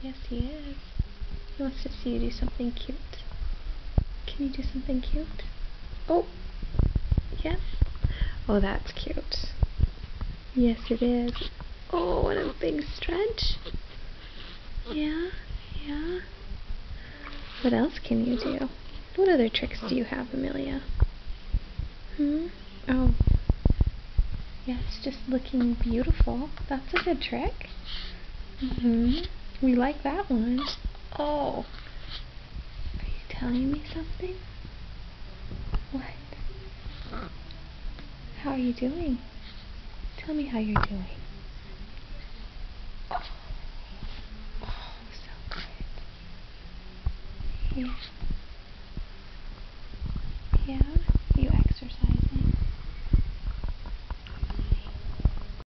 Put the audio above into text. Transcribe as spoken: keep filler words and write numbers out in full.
Yes, he is. He wants to see you do something cute. Can you do something cute? Oh, yes. Oh, that's cute. Yes, it is. Oh, what a big stretch. Yeah, yeah. What else can you do? What other tricks do you have, Amelia? Hmm? Oh. Yeah, it's just looking beautiful. That's a good trick. Mm-hmm. We like that one. Oh. Are you telling me something? What? How are you doing? Tell me how you're doing. Oh, oh so good. Here.